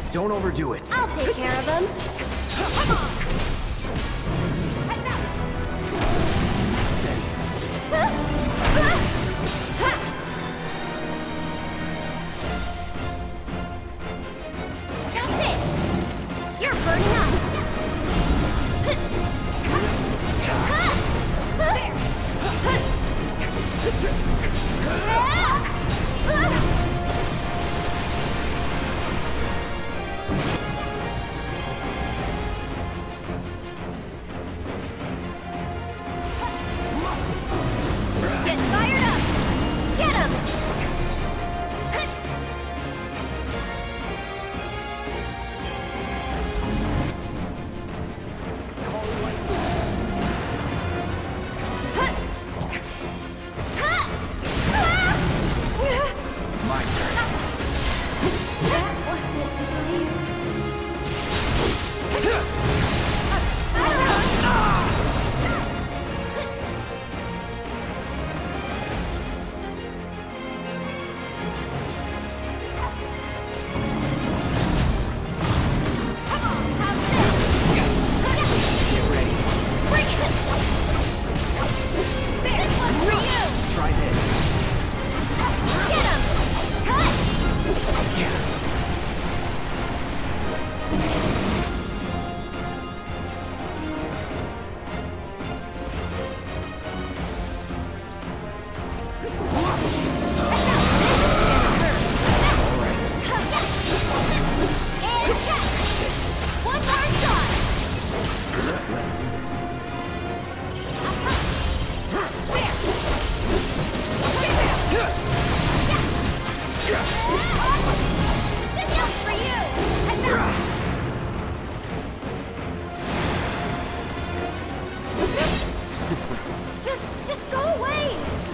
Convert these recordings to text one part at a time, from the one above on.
Don't overdo it. I'll take care of him. Come on. That's it. You're burning up. Get fired up! Get him! My turn. That wasn't nice. Get ready. Bring it! This one's for you! Try this. Get him! Cut! Get him. And catch! One more shot! Let's do this. This one's for you! Just go away!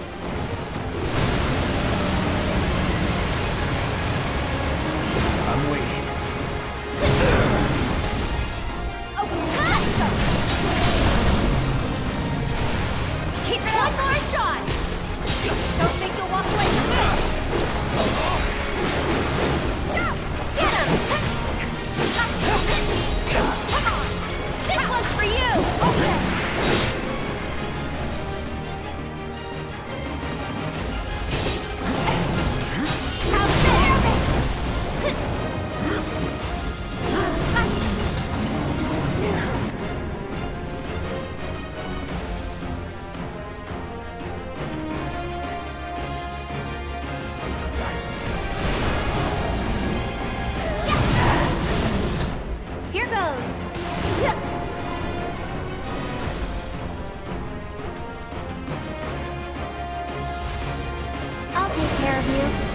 I'm waiting. Oh, cut! Keep it up! One more shot! Don't think you'll walk away from this! Get him! Come on! This one's for you! Okay! How's Here goes! I'll take care of you.